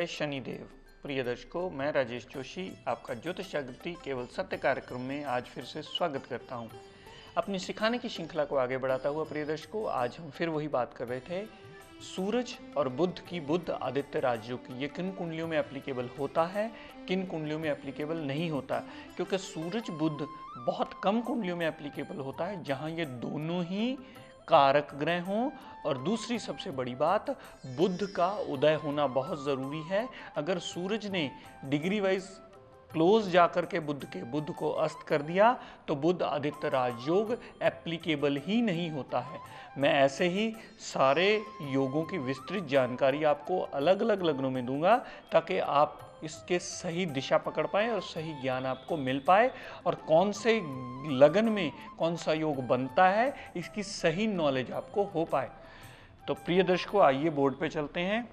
जय शनिदेव। प्रिय दर्शकों, मैं राजेश जोशी आपका ज्योतिष जागृति केवल सत्य कार्यक्रम में आज फिर से स्वागत करता हूं। अपनी सिखाने की श्रृंखला को आगे बढ़ाता हुआ प्रिय दर्शकों, आज हम फिर वही बात कर रहे थे सूरज और बुध की, बुध आदित्य राजयोग की। ये किन कुंडलियों में एप्लीकेबल होता है, किन कुंडलियों में एप्लीकेबल नहीं होता, क्योंकि सूरज बुध बहुत कम कुंडलियों में एप्लीकेबल होता है जहां ये दोनों ही कारक ग्रह हों। और दूसरी सबसे बड़ी बात, बुध का उदय होना बहुत ज़रूरी है। अगर सूरज ने डिग्री वाइज क्लोज जाकर के बुध को अस्त कर दिया तो बुध आदित्य राजयोग एप्लीकेबल ही नहीं होता है। मैं ऐसे ही सारे योगों की विस्तृत जानकारी आपको अलग अलग लग्नों में दूंगा ताकि आप इसके सही दिशा पकड़ पाएँ और सही ज्ञान आपको मिल पाए, और कौन से लगन में कौन सा योग बनता है इसकी सही नॉलेज आपको हो पाए। तो प्रिय दर्शकों, आइए बोर्ड पे चलते हैं।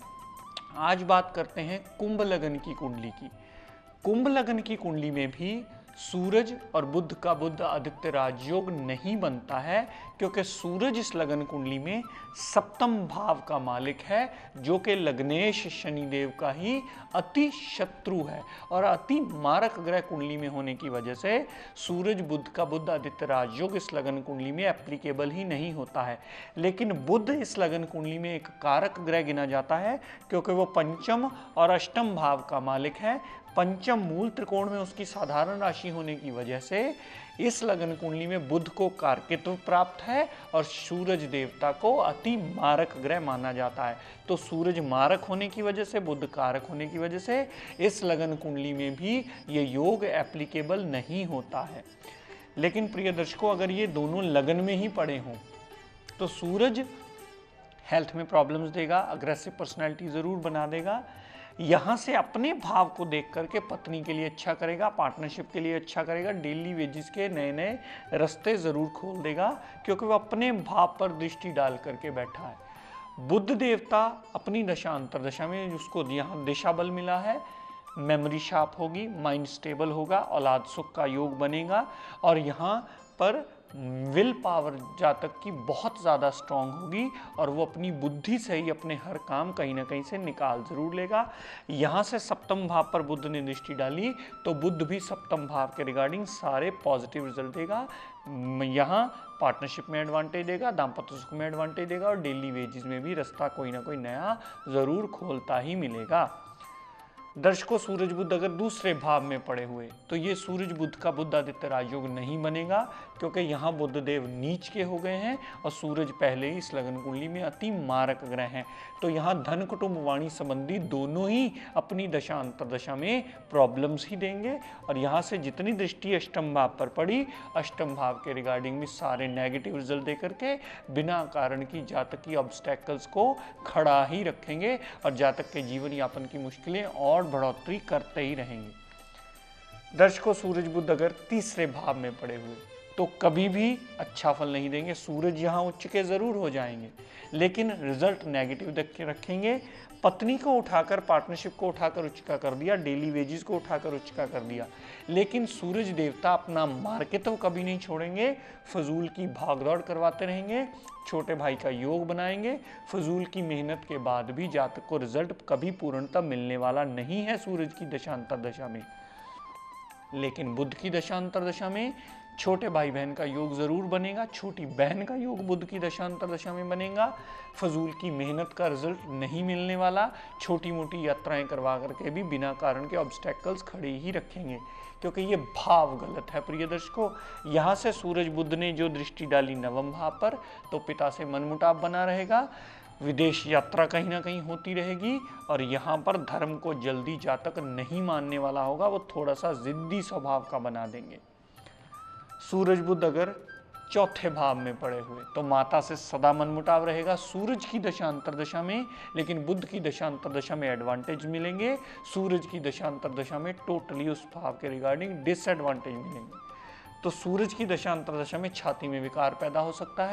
आज बात करते हैं कुंभ लगन की कुंडली की। कुंभ लगन की कुंडली में भी सूरज और बुध का, बुध आदित्य राजयोग नहीं बनता है, क्योंकि सूरज इस लगन कुंडली में सप्तम भाव का मालिक है, जो कि लग्नेश शनिदेव का ही अति शत्रु है। और अति मारक ग्रह कुंडली में होने की वजह से सूरज बुध का, बुध आदित्य राजयोग इस लगन कुंडली में एप्लीकेबल ही नहीं होता है। लेकिन बुध इस लगन कुंडली में एक कारक ग्रह गिना जाता है, क्योंकि वो पंचम और अष्टम भाव का मालिक है। पंचम मूल त्रिकोण में उसकी साधारण राशि होने की वजह से इस लगन कुंडली में बुध को कारकित्व प्राप्त है और सूरज देवता को अति मारक ग्रह माना जाता है। तो सूरज मारक होने की वजह से, बुध कारक होने की वजह से इस लगन कुंडली में भी ये योग एप्लीकेबल नहीं होता है। लेकिन प्रिय दर्शकों, अगर ये दोनों लगन में ही पड़े हों तो सूरज हेल्थ में प्रॉब्लम्स देगा, अग्रेसिव पर्सनैलिटी ज़रूर बना देगा। यहाँ से अपने भाव को देख करके पत्नी के लिए अच्छा करेगा, पार्टनरशिप के लिए अच्छा करेगा, डेली वेजेस के नए नए रास्ते ज़रूर खोल देगा, क्योंकि वो अपने भाव पर दृष्टि डाल करके बैठा है। बुध देवता अपनी दशा अंतर दशा में, उसको यहाँ दिशा बल मिला है, मेमोरी शार्प होगी, माइंड स्टेबल होगा, औलाद सुख का योग बनेगा, और यहाँ पर विल पावर जातक की बहुत ज़्यादा स्ट्रांग होगी और वो अपनी बुद्धि से ही अपने हर काम कहीं ना कहीं से निकाल जरूर लेगा। यहाँ से सप्तम भाव पर बुध ने दृष्टि डाली तो बुध भी सप्तम भाव के रिगार्डिंग सारे पॉजिटिव रिजल्ट देगा। यहाँ पार्टनरशिप में एडवांटेज देगा, दाम्पत्य सुख में एडवांटेज देगा, और डेली वेजेस में भी रास्ता कोई ना कोई नया ज़रूर खोलता ही मिलेगा। दर्शकों, सूरज बुध अगर दूसरे भाव में पड़े हुए तो ये सूरज बुध का, बुध आदित्य राजयोग नहीं बनेगा, क्योंकि यहाँ बुध देव नीच के हो गए हैं और सूरज पहले ही इस लगन कुंडली में अति मारक ग्रह हैं। तो यहाँ धन, कुटुंब, वाणी संबंधी दोनों ही अपनी दशा अंतर दशा में प्रॉब्लम्स ही देंगे। और यहाँ से जितनी दृष्टि अष्टम भाव पर पड़ी, अष्टम भाव के रिगार्डिंग भी सारे नेगेटिव रिजल्ट दे करके बिना कारण की जातक की ऑब्स्टेकल्स को खड़ा ही रखेंगे और जातक के जीवन यापन की मुश्किलें और बढ़ोतरी करते ही रहेंगे। दर्शकों, सूरज बुध अगर तीसरे भाव में पड़े हुए तो कभी भी अच्छा फल नहीं देंगे। सूरज यहाँ उच्च के जरूर हो जाएंगे, लेकिन रिजल्ट नेगेटिव देख के रखेंगे। पत्नी को उठाकर, पार्टनरशिप को उठाकर उच्च का कर दिया, डेली वेजेस को उठाकर उच्च का कर दिया, लेकिन सूरज देवता अपना मार्केट कभी नहीं छोड़ेंगे। फजूल की भागदौड़ करवाते रहेंगे, छोटे भाई का योग बनाएंगे। फजूल की मेहनत के बाद भी जातक को रिजल्ट कभी पूर्णतः मिलने वाला नहीं है सूरज की दशांतर दशा में। लेकिन बुध की दशांतर दशा में छोटे भाई बहन का योग जरूर बनेगा, छोटी बहन का योग बुध की दशांतर दशा में बनेगा। फजूल की मेहनत का रिजल्ट नहीं मिलने वाला। छोटी मोटी यात्राएं करवा करके भी बिना कारण के ऑब्स्टेकल्स खड़े ही रखेंगे, क्योंकि ये भाव गलत है। प्रिय दर्शकों, यहाँ से सूरज बुध ने जो दृष्टि डाली नवम भाव पर, तो पिता से मनमुटाव बना रहेगा, विदेश यात्रा कहीं ना कहीं होती रहेगी, और यहाँ पर धर्म को जल्दी जातक नहीं मानने वाला होगा, वो थोड़ा सा जिद्दी स्वभाव का बना देंगे। सूरज बुध अगर चौथे भाव में पड़े हुए तो माता से सदा मनमुटाव रहेगा सूरज की दशांतर दशा में, लेकिन बुध की दशांतर दशा में एडवांटेज मिलेंगे। सूरज की दशांतर दशा में टोटली उस भाव के रिगार्डिंग डिसएडवांटेज मिलेंगे। तो सूरज की दशांतर दशा में छाती में विकार पैदा हो सकता है,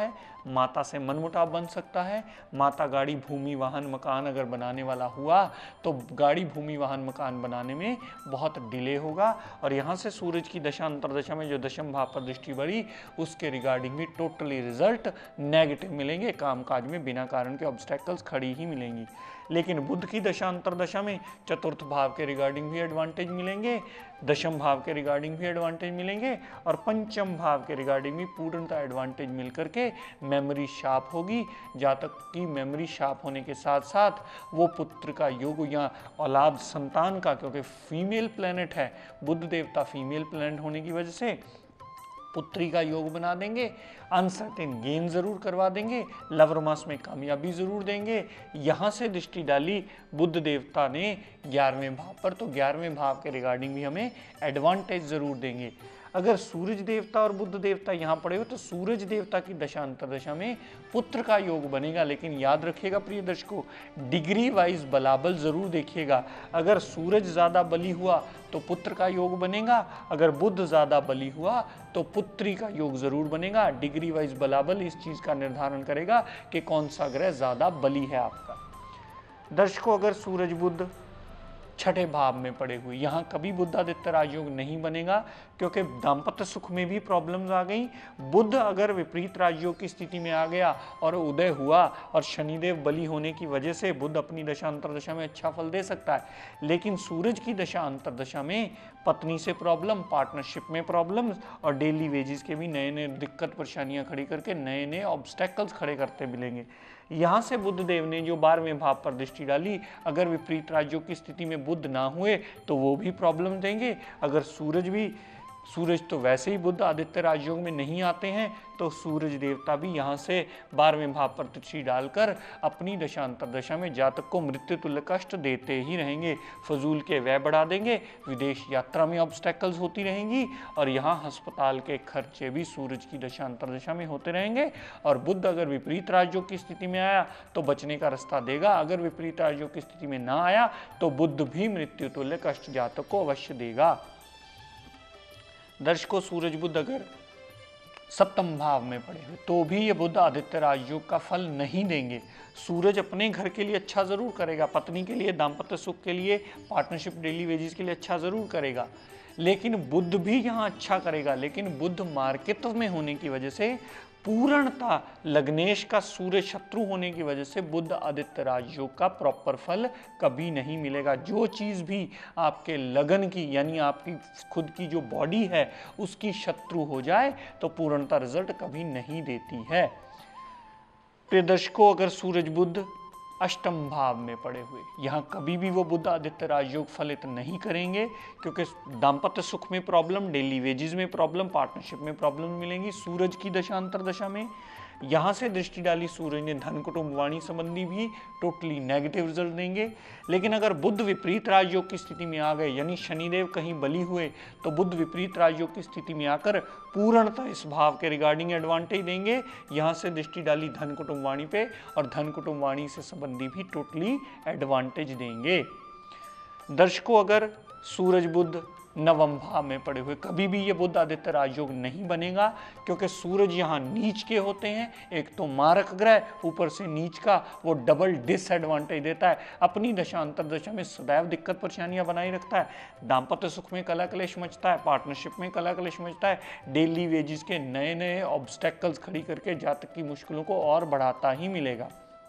माता से मनमुटाव बन सकता है। माता गाड़ी भूमि वाहन मकान अगर बनाने वाला हुआ तो गाड़ी भूमि वाहन मकान बनाने में बहुत डिले होगा। और यहाँ से सूरज की दशा अंतरदशा में जो दशम भाव पर दृष्टि बढ़ी उसके रिगार्डिंग भी टोटली रिजल्ट नेगेटिव मिलेंगे, कामकाज में बिना कारण के ऑब्स्टेकल्स खड़ी ही मिलेंगी। लेकिन बुध की दशा अंतरदशा में चतुर्थ भाव के रिगार्डिंग भी एडवांटेज मिलेंगे, दशम भाव के रिगार्डिंग भी एडवांटेज मिलेंगे और पंचम भाव के रिगार्डिंग भी पूर्णतः एडवांटेज मिलकर के मेमोरी शार्प होगी। जातक की मेमोरी शार्प होने के साथ साथ वो पुत्र का योग या औलाद संतान का, क्योंकि फीमेल प्लैनेट है, बुध देवता फीमेल प्लैनेट होने की वजह से पुत्री का योग बना देंगे, अनसर्टेन गेन जरूर करवा देंगे, लव रोमांस में कामयाबी जरूर देंगे। यहाँ से दृष्टि डाली बुध देवता ने 11वें भाव पर, तो 11वें भाव के रिगार्डिंग भी हमें एडवांटेज जरूर देंगे। अगर सूरज देवता और बुध देवता यहाँ पड़े हो तो सूरज देवता की दशा अंतरदशा में पुत्र का योग बनेगा। लेकिन याद रखिएगा प्रिय दर्शकों, डिग्री वाइज बलाबल जरूर देखिएगा। अगर सूरज ज्यादा बली हुआ तो पुत्र का योग बनेगा, अगर बुध ज्यादा बली हुआ तो पुत्री का योग जरूर बनेगा। डिग्री वाइज बलाबल इस चीज का निर्धारण करेगा कि कौन सा ग्रह ज्यादा बली है आपका। दर्शकों, अगर सूरज बुध छठे भाव में पड़े हुए, यहाँ कभी बुधादित्य राजयोग नहीं बनेगा क्योंकि दाम्पत्य सुख में भी प्रॉब्लम्स आ गई। बुध अगर विपरीत राजयोग की स्थिति में आ गया और उदय हुआ और शनिदेव बली होने की वजह से बुध अपनी दशा अंतरदशा में अच्छा फल दे सकता है, लेकिन सूरज की दशा अंतरदशा में पत्नी से प्रॉब्लम, पार्टनरशिप में प्रॉब्लम्स और डेली वेजेस के भी नए नए दिक्कत परेशानियां खड़ी करके नए नए ऑब्स्टेकल्स खड़े करते मिलेंगे। यहाँ से बुध देव ने जो 12वें भाव पर दृष्टि डाली, अगर विपरीत राजयोग की स्थिति में बुध ना हुए तो वो भी प्रॉब्लम देंगे। अगर सूरज तो वैसे ही बुध आदित्य राजयोग में नहीं आते हैं, तो सूरज देवता भी यहाँ से 12वें भाव पर दृष्टि डालकर अपनी दशा अंतरदशा में जातक को मृत्यु तुल्य कष्ट देते ही रहेंगे। फजूल के व्यय बढ़ा देंगे, विदेश यात्रा में ऑब्स्टेकल्स होती रहेंगी और यहाँ अस्पताल के खर्चे भी सूरज की दशा अंतरदशा में होते रहेंगे। और बुध अगर विपरीत राजयोग की स्थिति में आया तो बचने का रास्ता देगा, अगर विपरीत राजयोग की स्थिति में ना आया तो बुध भी मृत्यु तुल्य कष्ट जातक को अवश्य देगा। दर्शकों, सूरज बुध अगर सप्तम भाव में पड़े हुए तो भी ये बुध आदित्य राजयोग का फल नहीं देंगे। सूरज अपने घर के लिए अच्छा जरूर करेगा, पत्नी के लिए, दाम्पत्य सुख के लिए, पार्टनरशिप डेली वेजेस के लिए अच्छा जरूर करेगा, लेकिन बुध भी यहाँ अच्छा करेगा। लेकिन बुध मार्कित्व में होने की वजह से, पूर्णता लग्नेश का सूर्य शत्रु होने की वजह से बुध आदित्य राजयोग का प्रॉपर फल कभी नहीं मिलेगा। जो चीज भी आपके लगन की यानी आपकी खुद की जो बॉडी है उसकी शत्रु हो जाए तो पूर्णता रिजल्ट कभी नहीं देती है। प्रिय दर्शकों, अगर सूरज बुध अष्टम भाव में पड़े हुए, यहाँ कभी भी वो बुध आदित्य राजयोग फलित नहीं करेंगे क्योंकि दाम्पत्य सुख में प्रॉब्लम, डेली वेजेस में प्रॉब्लम, पार्टनरशिप में प्रॉब्लम मिलेंगी सूरज की दशा अंतरदशा में। यहाँ से दृष्टि डाली सूरज ने धन कुटुंब वाणी संबंधी भी टोटली नेगेटिव रिजल्ट देंगे। लेकिन अगर बुध विपरीत राजयोग की स्थिति में आ गए यानी शनिदेव कहीं बली हुए तो बुध विपरीत राजयोग की स्थिति में आकर पूर्णतः इस भाव के रिगार्डिंग एडवांटेज देंगे। यहाँ से दृष्टि डाली धन कुटुंब वाणी पे और धन कुटुंब वाणी से संबंधी भी टोटली एडवांटेज देंगे। दर्शकों, अगर सूरज बुध नवम भाव में पड़े हुए, कभी भी ये बुध आदित्य राजयोग नहीं बनेगा क्योंकि सूरज यहाँ नीच के होते हैं। एक तो मारक ग्रह, ऊपर से नीच का, वो डबल डिसएडवांटेज देता है। अपनी दशा अंतरदशा में सदैव दिक्कत परेशानियां बनाई रखता है, दाम्पत्य सुख में कला कलेश मचता है, पार्टनरशिप में कला कलेश मचता है, डेली वेजेस के नए नए ऑब्स्टेकल्स खड़ी करके जातक की मुश्किलों को और बढ़ाता ही मिलेगा।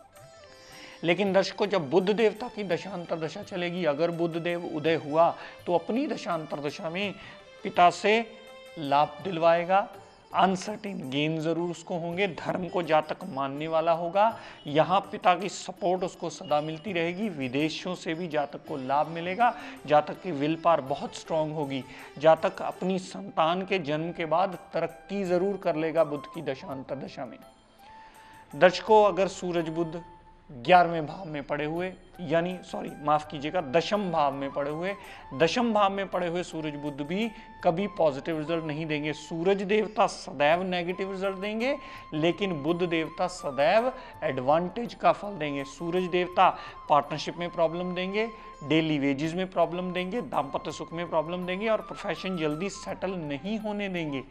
लेकिन दर्शकों, जब बुध देवता की दशा अंतरदशा चलेगी, अगर बुध देव उदय हुआ तो अपनी दशा अंतरदशा में पिता से लाभ दिलवाएगा, अनसर्टेन गेन जरूर उसको होंगे, धर्म को जातक मानने वाला होगा, यहाँ पिता की सपोर्ट उसको सदा मिलती रहेगी, विदेशों से भी जातक को लाभ मिलेगा, जातक की विल पावर बहुत स्ट्रांग होगी, जातक अपनी संतान के जन्म के बाद तरक्की जरूर कर लेगा बुध की दशा अंतरदशा में। दर्शकों, अगर सूरज बुध 11वें भाव में पड़े हुए दशम भाव में पड़े हुए, दशम भाव में पड़े हुए सूरज बुध भी कभी पॉजिटिव रिजल्ट नहीं देंगे। सूरज देवता सदैव नेगेटिव रिजल्ट देंगे, लेकिन बुध देवता सदैव एडवांटेज का फल देंगे। सूरज देवता पार्टनरशिप में प्रॉब्लम देंगे, डेली वेजेस में प्रॉब्लम देंगे, दाम्पत्य सुख में प्रॉब्लम देंगे और प्रोफेशन जल्दी सेटल नहीं होने देंगे।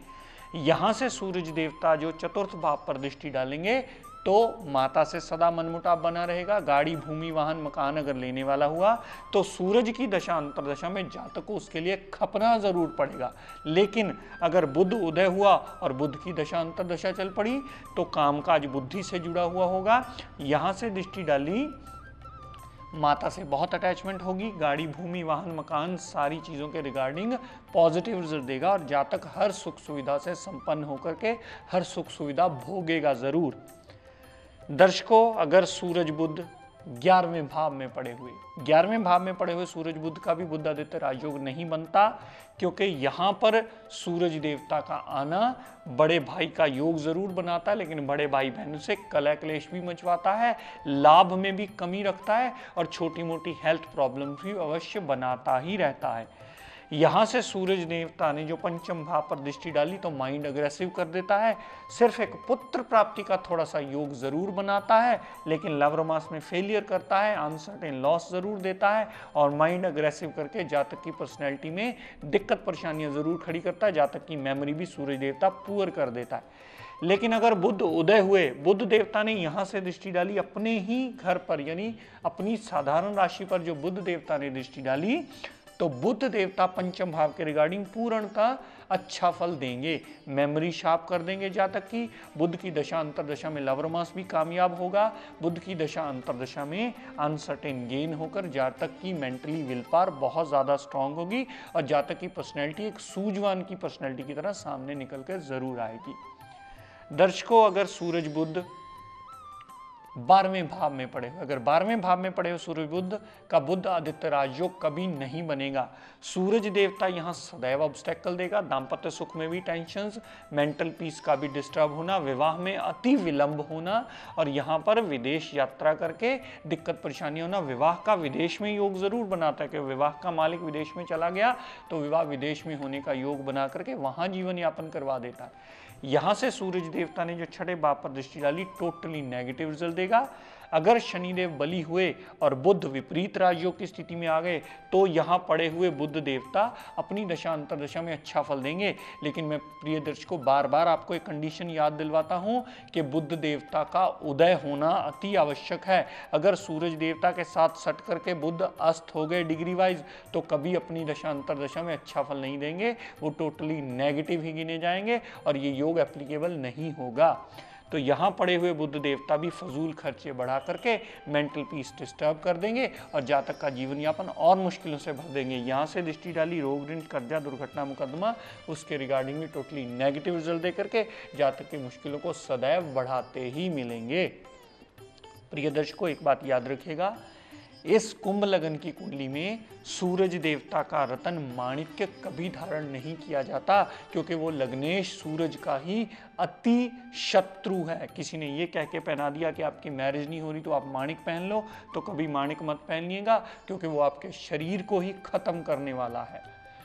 यहाँ से सूरज देवता जो चतुर्थ भाव पर दृष्टि डालेंगे तो माता से सदा मनमुटाव बना रहेगा। गाड़ी, भूमि, वाहन, मकान अगर लेने वाला हुआ तो सूरज की दशा अंतरदशा में जातक को उसके लिए खपना जरूर पड़ेगा। लेकिन अगर बुध उदय हुआ और बुध की दशा अंतरदशा चल पड़ी तो कामकाज बुद्धि से जुड़ा हुआ होगा। यहाँ से दृष्टि डाली, माता से बहुत अटैचमेंट होगी। गाड़ी, भूमि, वाहन, मकान सारी चीज़ों के रिगार्डिंग पॉजिटिव रिजल्ट देगा और जातक हर सुख सुविधा से संपन्न होकर के हर सुख सुविधा भोगेगा जरूर। दर्शकों, अगर सूरज बुध 11वें भाव में पड़े हुए, 11वें भाव में पड़े हुए सूरज बुध का भी बुध आदित्य राजयोग नहीं बनता, क्योंकि यहाँ पर सूरज देवता का आना बड़े भाई का योग जरूर बनाता है, लेकिन बड़े भाई बहनों से कलह क्लेश भी मचवाता है, लाभ में भी कमी रखता है और छोटी मोटी हेल्थ प्रॉब्लम भी अवश्य बनाता ही रहता है। यहाँ से सूरज देवता ने जो पंचम भाव पर दृष्टि डाली तो माइंड अग्रेसिव कर देता है। सिर्फ एक पुत्र प्राप्ति का थोड़ा सा योग जरूर बनाता है, लेकिन लव रोमांस में फेलियर करता है, अनसर्टेन लॉस जरूर देता है और माइंड अग्रेसिव करके जातक की पर्सनैलिटी में दिक्कत परेशानियां जरूर खड़ी करता है। जातक की मेमोरी भी सूरज देवता पुअर कर देता है। लेकिन अगर बुध उदय हुए, बुध देवता ने यहाँ से दृष्टि डाली अपने ही घर पर, यानी अपनी साधारण राशि पर जो बुध देवता ने दृष्टि डाली, तो बुध देवता पंचम भाव के रिगार्डिंग पूर्णतः अच्छा फल देंगे। मेमोरी शार्प कर देंगे जातक की। बुध की दशा अंतरदशा में लव रोमांस भी कामयाब होगा। बुध की दशा अंतरदशा में अनसर्टेन गेन होकर जातक की मेंटली विल पावर बहुत ज़्यादा स्ट्रांग होगी और जातक की पर्सनैलिटी एक सूझवान की पर्सनैलिटी की तरह सामने निकल कर जरूर आएगी। दर्शकों, अगर सूरज बुध 12वें भाव में पड़े हुए, अगर 12वें भाव में पड़े हुए सूरज बुध का बुध आदित्य राजयोग कभी नहीं बनेगा। सूरज देवता यहाँ सदैव ऑब्स्टेकल देगा। दाम्पत्य सुख में भी टेंशंस, मेंटल पीस का भी डिस्टर्ब होना, विवाह में अति विलंब होना और यहाँ पर विदेश यात्रा करके दिक्कत परेशानी होना। विवाह का विदेश में योग जरूर बनाता है कि विवाह का मालिक विदेश में चला गया तो विवाह विदेश में होने का योग बना करके वहाँ जीवन यापन करवा देता है। यहाँ से सूरज देवता ने जो छठे भाव पर दृष्टि डाली टोटली नेगेटिव रिजल्ट देगा। अगर शनिदेव बली हुए और बुध विपरीत राजयोग की स्थिति में आ गए तो यहाँ पड़े हुए बुध देवता अपनी दशा अंतरदशा में अच्छा फल देंगे। लेकिन मैं प्रिय दर्शकों बार बार आपको एक कंडीशन याद दिलवाता हूँ कि बुध देवता का उदय होना अति आवश्यक है। अगर सूरज देवता के साथ सट करके बुध अस्त हो गए डिग्री वाइज तो कभी अपनी दशा अंतरदशा में अच्छा फल नहीं देंगे, वो टोटली नेगेटिव ही गिने जाएंगे और ये योग एप्लीकेबल नहीं होगा। तो यहाँ पड़े हुए बुध देवता भी फजूल खर्चे बढ़ा करके मेंटल पीस डिस्टर्ब कर देंगे और जातक का जीवन यापन और मुश्किलों से भर देंगे। यहाँ से दृष्टि डाली रोग, ऋण, कर्जा, दुर्घटना, मुकदमा, उसके रिगार्डिंग भी टोटली नेगेटिव रिजल्ट दे करके जातक की मुश्किलों को सदैव बढ़ाते ही मिलेंगे। प्रिय दर्शकों, एक बात याद रखिएगा, इस कुंभ लगन की कुंडली में सूरज देवता का रतन माणिक्य कभी धारण नहीं किया जाता, क्योंकि वो लग्नेश सूरज का ही अति शत्रु है। किसी ने ये कह के पहना दिया कि आपकी मैरिज नहीं हो रही तो आप माणिक पहन लो, तो कभी माणिक मत पहनिएगा, क्योंकि वो आपके शरीर को ही खत्म करने वाला है।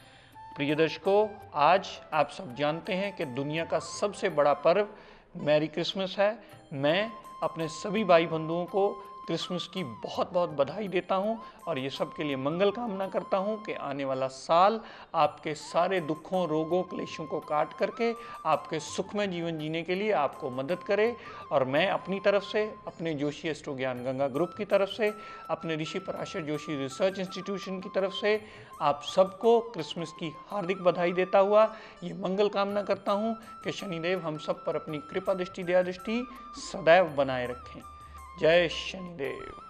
प्रिय दर्शकों, आज आप सब जानते हैं कि दुनिया का सबसे बड़ा पर्व मैरी क्रिसमस है। मैं अपने सभी भाई बंधुओं को क्रिसमस की बहुत बहुत बधाई देता हूं और ये सब के लिए मंगल कामना करता हूं कि आने वाला साल आपके सारे दुखों, रोगों, क्लेशों को काट करके आपके सुखमय जीवन जीने के लिए आपको मदद करे। और मैं अपनी तरफ से, अपने जोशी एस्ट्रो ज्ञान गंगा ग्रुप की तरफ से, अपने ऋषि पराशर जोशी रिसर्च इंस्टीट्यूशन की तरफ से आप सबको क्रिसमस की हार्दिक बधाई देता हुआ ये मंगल कामना करता हूँ कि शनिदेव हम सब पर अपनी कृपा दृष्टि, दया दृष्टि सदैव बनाए रखें। जय शनिदेव।